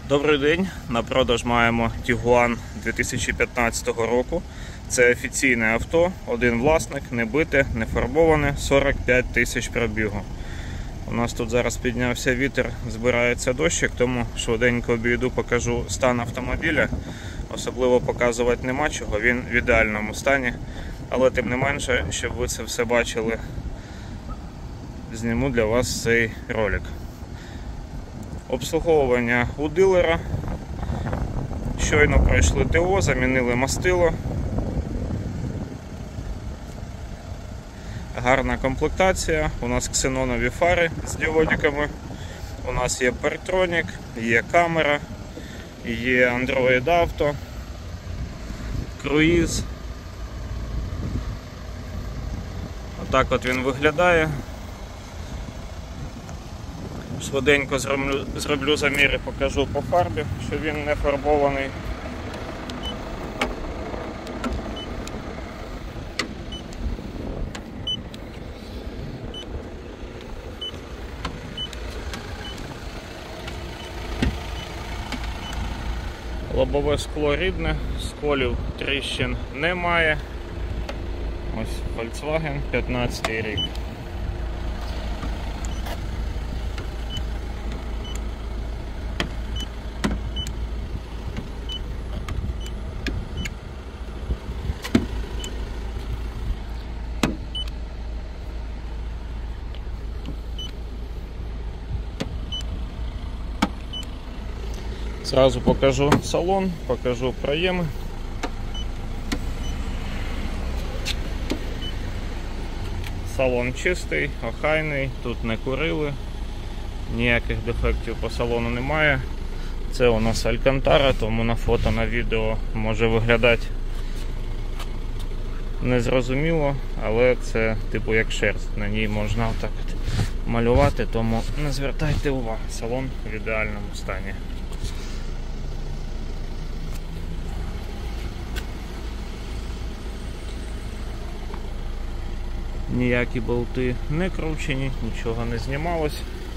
Добрий день, на продаж маємо Tiguan 2015 року. Це офіційне авто, один власник, не бите, не фарбоване, 45 тисяч пробігу. У нас тут зараз піднявся вітер, збирається дощик, тому швиденько обійду, покажу стан автомобіля. Особливо показувати нема чого, він в ідеальному стані, але тим не менше, щоб ви це все бачили, зніму для вас цей ролик. Обслуговування у дилера. Щойно пройшли ТО, замінили мастило. Гарна комплектація. У нас ксенонові фари з діодиками. У нас є Partronic, є камера, є Android Auto, круїз. Отак от він виглядає. Швиденько зроблю заміри, покажу по фарбі, що він не фарбований. Лобове скло рідне, сколів, тріщин немає. Ось Volkswagen, 15 рік. Зразу покажу салон, покажу проєми. Салон чистий, охайний, тут не курили, ніяких дефектів по салону немає. Це у нас Алькантара, тому на фото, на відео може виглядати незрозуміло, але це типу як шерсть, на ній можна отак от малювати, тому не звертайте увагу, салон в ідеальному стані. Ніякі болти не кручені, нічого не знімалось.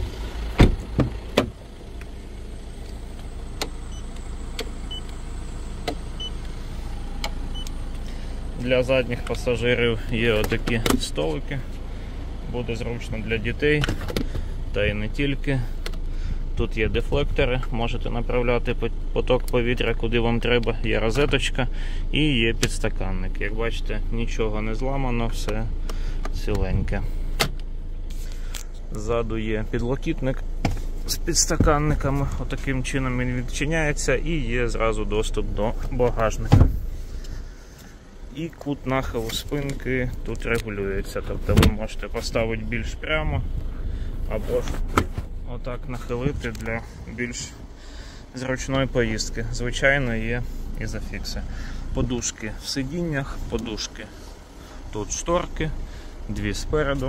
Для задніх пасажирів є отакі столики. Буде зручно для дітей, та і не тільки. Тут є дефлектори, можете направляти поток повітря куди вам треба, є розеточка і є підстаканник. Як бачите, нічого не зламано, все ціленьке. Ззаду є підлокітник з підстаканниками, отаким чином він відчиняється і є зразу доступ до багажника. І кут нахилу спинки тут регулюється, тобто ви можете поставити більш прямо або ж отак нахилити для більш зручної поїздки. Звичайно, є ізофікси. Подушки в сидіннях, подушки тут шторки, дві спереду.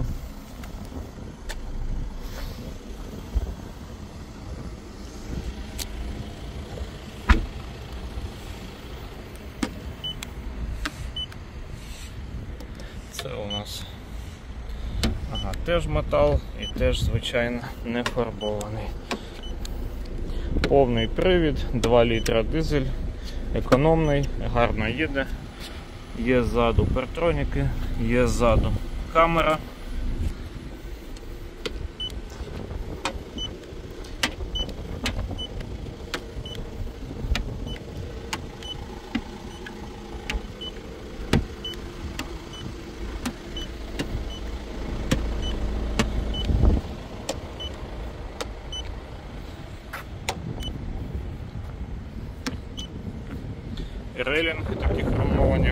Це у нас теж метал і теж, звичайно, не фарбований. Повний привід, 2 літра дизель, економний, гарно їде. Є ззаду партроніки, є ззаду камера. Рейлінги такі хромовані.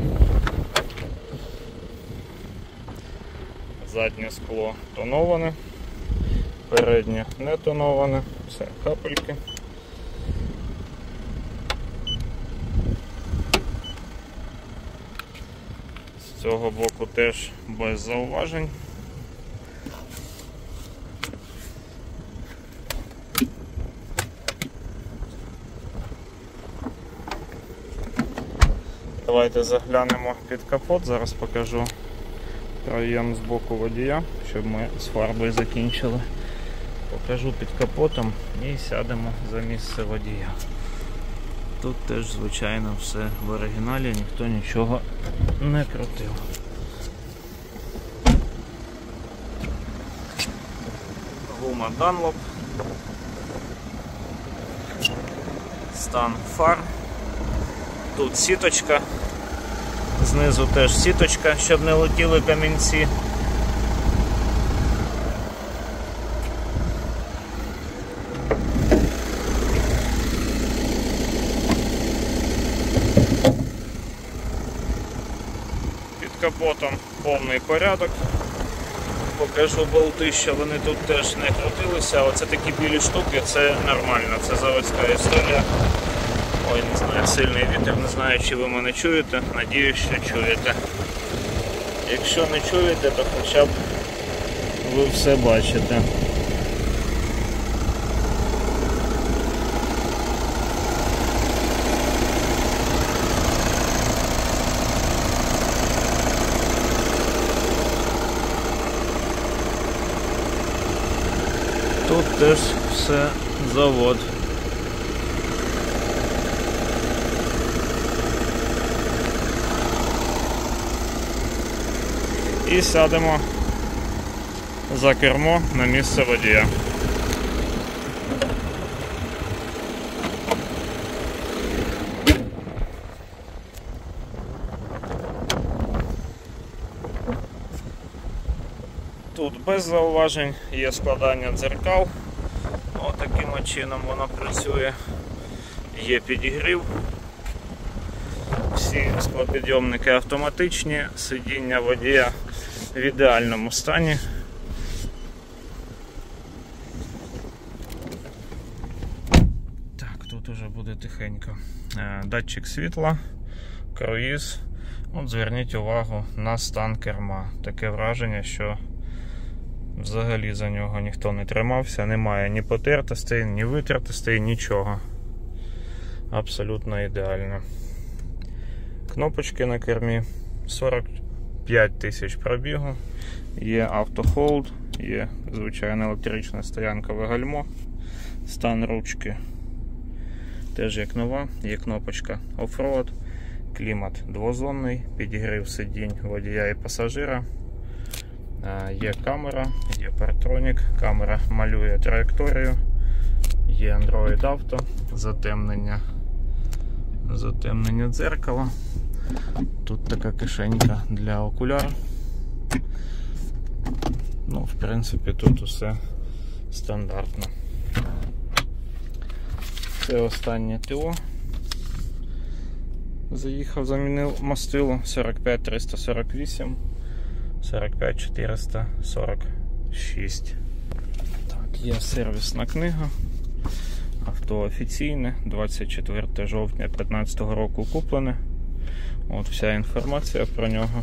Заднє скло тоноване, переднє не тоноване, все капельки. З цього боку теж без зауважень. Давайте заглянемо під капот, зараз покажу проєм з боку водія, щоб ми з фарбою закінчили. Покажу під капотом і сядемо за місце водія. Тут теж, звичайно, все в оригіналі, ніхто нічого не крутив. Гума Dunlop. Стан фар. Тут сіточка. Знизу теж сіточка, щоб не летіли камінці. Під капотом повний порядок. Покажу болти, що вони тут теж не крутилися. Оце такі білі штуки, це нормально, це заводська історія. Ой, не знаю, сильний вітер, не знаю, чи ви мене чуєте, надіюсь, що чуєте. Якщо не чуєте, то хоча б ви все бачите. Тут теж все завод. І сядемо за кермо на місце водія. Тут без зауважень, є складання дзеркал. Отаким чином воно працює. Є підігрів. Всі склопідйомники автоматичні, сидіння водія в ідеальному стані. Так, тут уже буде тихенько. Датчик світла, круїз. От зверніть увагу на стан керма. Таке враження, що взагалі за нього ніхто не тримався, немає ні потертостей, ні витертостей, нічого. Абсолютно ідеально. Кнопочки на кермі, 45 тисяч пробігу, є автохолд, є звичайна електрична стоянкове гальмо, стан ручки теж як нова, є кнопочка оффроад, клімат двозонний, підігрів сидінь водія і пасажира, є камера, є партронік, камера малює траєкторію, є Android Auto, затемнення дзеркала. Тут така кишенька для окуляр. Ну, в принципі, тут усе стандартно. Це останнє ТО. Заїхав, замінив мастило 45 348, 45 446. Так, є сервісна книга. Авто офіційне, 24 жовтня 2015 року куплене. От вся інформація про нього.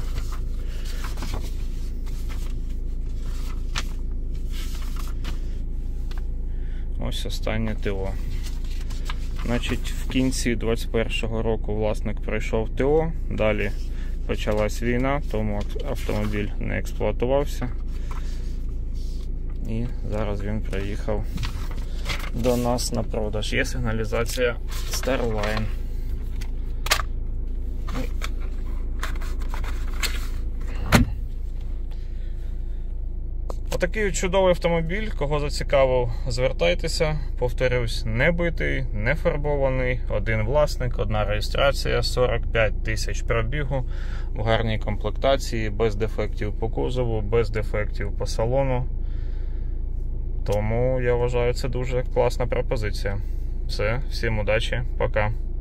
Ось останнє ТО. Значить, в кінці 21-го року власник пройшов ТО, далі почалась війна, тому автомобіль не експлуатувався. І зараз він приїхав до нас на продаж. Є сигналізація Starline. Отакий чудовий автомобіль, кого зацікавив, звертайтеся. Повторюсь, не битий, не фарбований, один власник, одна реєстрація, 45 тисяч пробігу, в гарній комплектації, без дефектів по кузову, без дефектів по салону. Тому я вважаю, це дуже класна пропозиція. Все, всім удачі, пока.